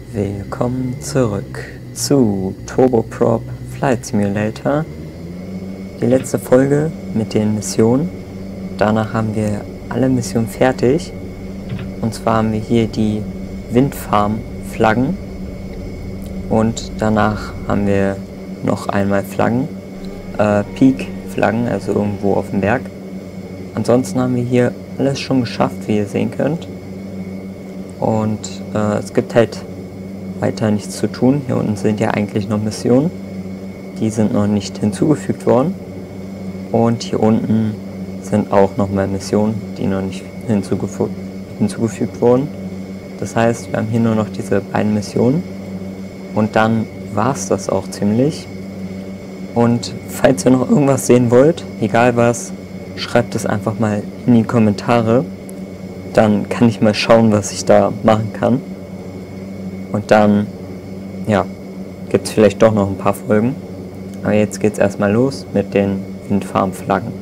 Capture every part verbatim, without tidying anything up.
Willkommen zurück zu Turboprop Flight Simulator. Die letzte Folge mit den Missionen. Danach haben wir alle Missionen fertig. Und zwar haben wir hier die Windfarm-Flaggen. Und danach haben wir noch einmal Flaggen. Äh, Peak-Flaggen, also irgendwo auf dem Berg. Ansonsten haben wir hier alles schon geschafft, wie ihr sehen könnt. Und äh, es gibt halt weiter nichts zu tun. Hier unten sind ja eigentlich noch Missionen. Die sind noch nicht hinzugefügt worden. Und hier unten sind auch nochmal Missionen, die noch nicht hinzugefü hinzugefügt wurden. Das heißt, wir haben hier nur noch diese beiden Missionen. Und dann war es das auch ziemlich. Und falls ihr noch irgendwas sehen wollt, egal was, schreibt es einfach mal in die Kommentare. Dann kann ich mal schauen, was ich da machen kann. Und dann, ja, gibt es vielleicht doch noch ein paar Folgen. Aber jetzt geht es erstmal los mit den Windfarm-Flaggen.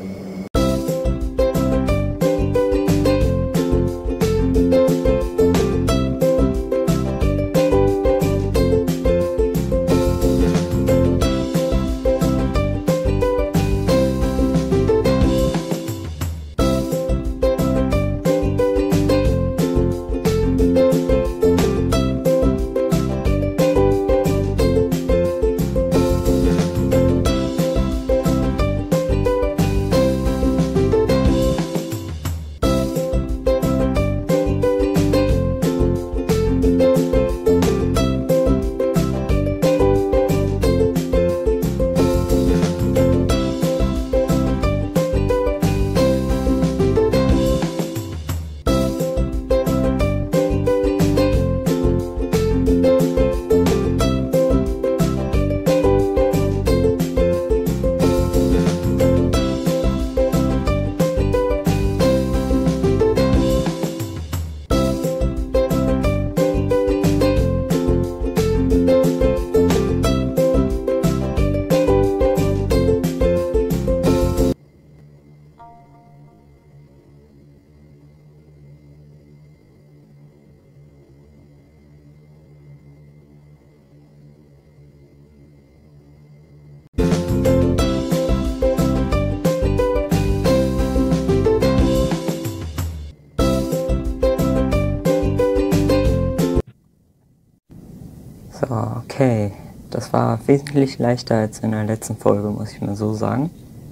So, okay, das war wesentlich leichter als in der letzten Folge, muss ich mal so sagen.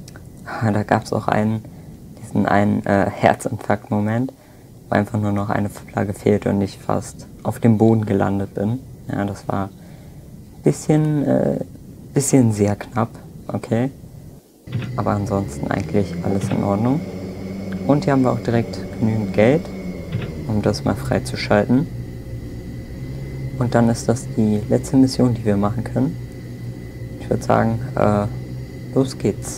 Da gab es auch einen, diesen einen äh, Herzinfarkt-Moment, wo einfach nur noch eine Flagge fehlte und ich fast auf dem Boden gelandet bin. Ja, das war ein bisschen, äh, bisschen sehr knapp, okay. Aber ansonsten eigentlich alles in Ordnung. Und hier haben wir auch direkt genügend Geld, um das mal freizuschalten. Und dann ist das die letzte Mission, die wir machen können. Ich würde sagen, äh, los geht's.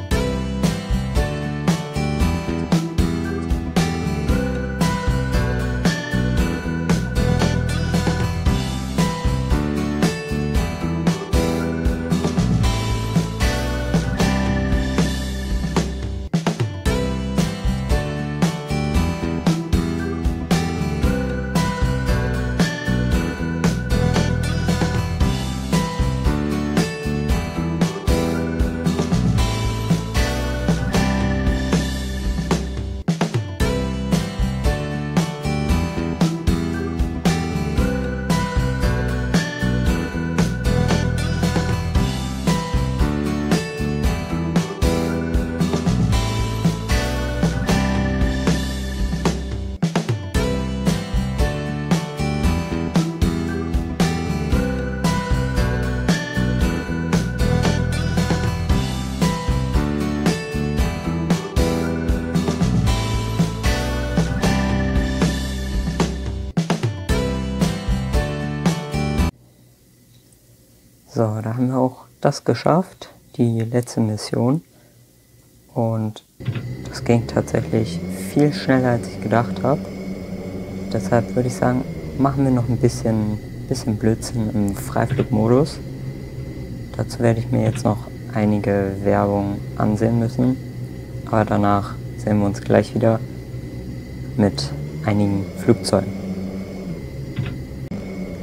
So, da haben wir auch das geschafft, die letzte Mission. Und das ging tatsächlich viel schneller, als ich gedacht habe. Deshalb würde ich sagen, machen wir noch ein bisschen, bisschen Blödsinn im Freiflugmodus. Dazu werde ich mir jetzt noch einige Werbung ansehen müssen. Aber danach sehen wir uns gleich wieder mit einigen Flugzeugen.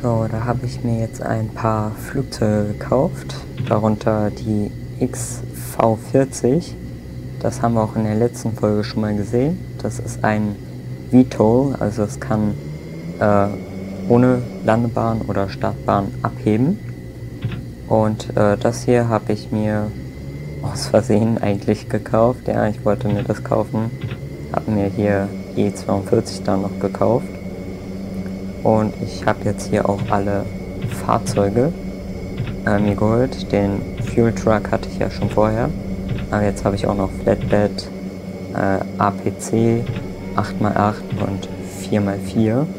So, da habe ich mir jetzt ein paar Flugzeuge gekauft, darunter die X V vierzig. Das haben wir auch in der letzten Folge schon mal gesehen. Das ist ein V TOL, also es kann äh, ohne Landebahn oder Startbahn abheben. Und äh, das hier habe ich mir aus Versehen eigentlich gekauft. Ja, ich wollte mir das kaufen. Habe mir hier E zweiundvierzig dann noch gekauft. Und ich habe jetzt hier auch alle Fahrzeuge äh, mir geholt. Den Fuel Truck hatte ich ja schon vorher. Aber jetzt habe ich auch noch Flatbed, äh, A P C, acht mal acht und vier mal vier.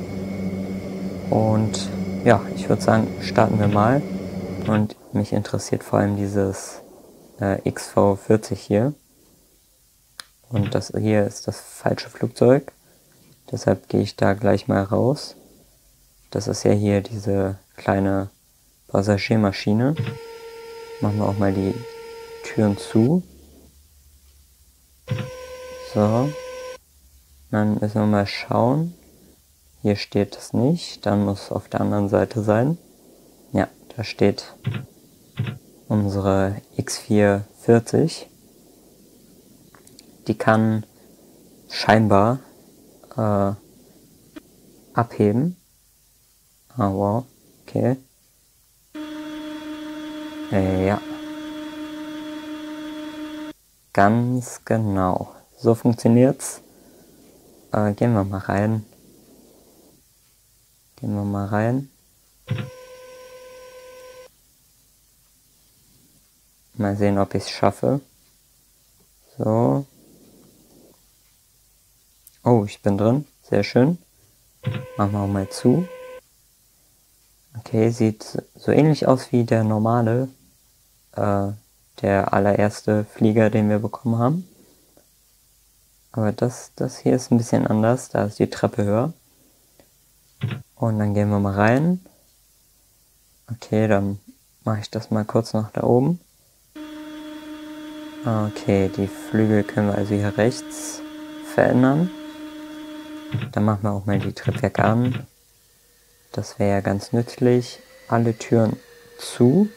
Und ja, ich würde sagen, starten wir mal. Und mich interessiert vor allem dieses äh, X V vierzig hier. Und das hier ist das falsche Flugzeug. Deshalb gehe ich da gleich mal raus. Das ist ja hier diese kleine Passagiermaschine. Machen wir auch mal die Türen zu. So. Dann müssen wir mal schauen. Hier steht es nicht. Dann muss es auf der anderen Seite sein. Ja, da steht unsere X vierhundertvierzig. Die kann scheinbar äh, abheben. Ah, wow. Okay. Äh, ja. Ganz genau. So funktioniert's. Äh, gehen wir mal rein. Gehen wir mal rein. Mal sehen, ob ich es schaffe. So. Oh, ich bin drin. Sehr schön. Machen wir auch mal zu. Okay, sieht so ähnlich aus wie der normale, äh, der allererste Flieger, den wir bekommen haben. Aber das, das hier ist ein bisschen anders. Da ist die Treppe höher. Und dann gehen wir mal rein. Okay, dann mache ich das mal kurz noch da oben. Okay, die Flügel können wir also hier rechts verändern. Dann machen wir auch mal die Triebwerke an. Das wäre ja ganz nützlich. Alle Türen zu.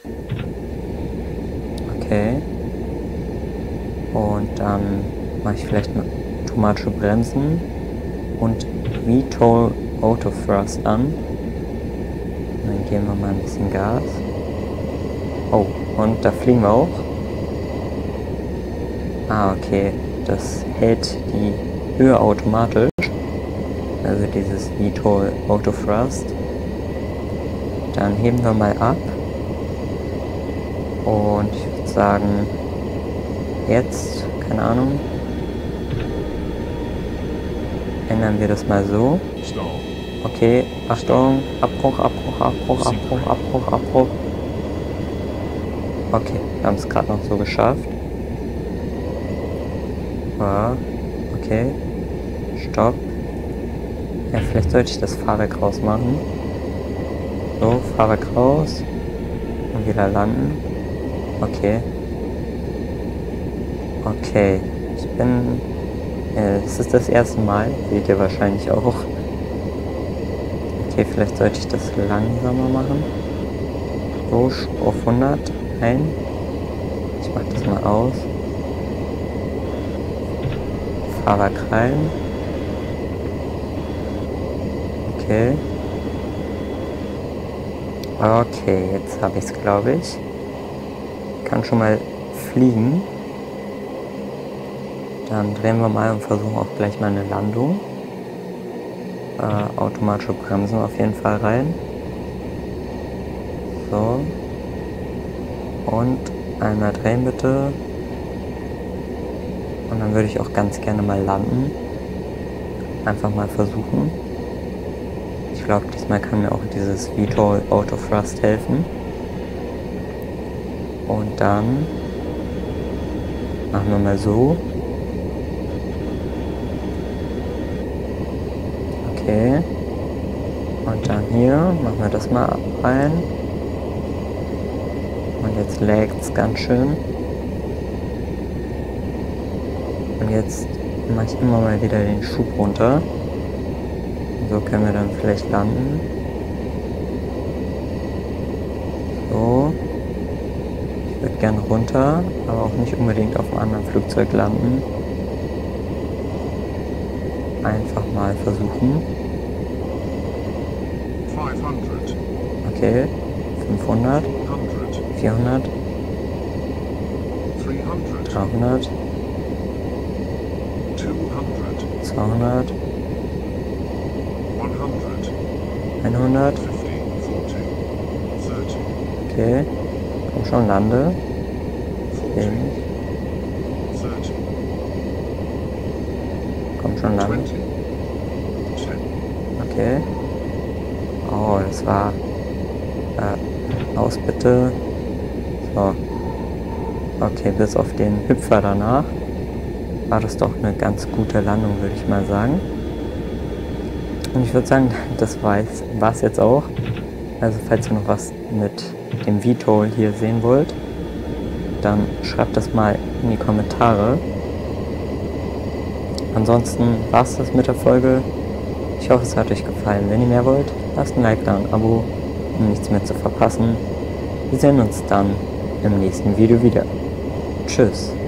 Okay. Und dann mache ich vielleicht mal automatische Bremsen und V TOL Auto Thrust an. Und dann geben wir mal ein bisschen Gas. Oh, und da fliegen wir auch. Ah, okay. Das hält die Höhe automatisch. Also dieses V TOL Auto Thrust. Dann heben wir mal ab. Und ich würde sagen, jetzt, keine Ahnung, ändern wir das mal so. Okay, Achtung, Abbruch, Abbruch, Abbruch, Abbruch, Abbruch, Abbruch. Okay, wir haben es gerade noch so geschafft. Ja, okay, Stopp. Ja, vielleicht sollte ich das Fahrwerk rausmachen. So, Fahrwerk raus. Und wieder landen. Okay. Okay. Ich bin... Äh, es ist das erste Mal. Seht ihr wahrscheinlich auch. Okay, vielleicht sollte ich das langsamer machen. So, auf hundert. Ein. Ich mach das mal aus. Fahrwerk rein. Okay. Okay, jetzt habe ich es, glaube ich. Ich kann schon mal fliegen. Dann drehen wir mal und versuchen auch gleich mal eine Landung. Äh, automatische Bremsen auf jeden Fall rein. So. Und einmal drehen bitte. Und dann würde ich auch ganz gerne mal landen. Einfach mal versuchen. Ich glaube, diesmal kann mir auch dieses V TOL Auto Thrust helfen. Und dann machen wir mal so. Okay. Und dann hier machen wir das mal rein. Und jetzt laggt es ganz schön. Und jetzt mache ich immer mal wieder den Schub runter. So können wir dann vielleicht landen. gerne runter, aber auch nicht unbedingt auf einem anderen Flugzeug landen. Einfach mal versuchen. Okay, fünfhundert, vierhundert, dreihundert, zweihundert, hundert. Okay, komm schon, lande. Wenig. Komm schon, lande. Okay. Oh, das war... Äh, aus bitte. So. Okay, bis auf den Hüpfer danach war das doch eine ganz gute Landung, würde ich mal sagen. Und ich würde sagen, das war es jetzt auch. Also falls ihr noch was mit dem V TOL hier sehen wollt, dann schreibt das mal in die Kommentare. Ansonsten war es das mit der Folge. Ich hoffe, es hat euch gefallen. Wenn ihr mehr wollt, lasst ein Like da, ein Abo, um nichts mehr zu verpassen. Wir sehen uns dann im nächsten Video wieder. Tschüss.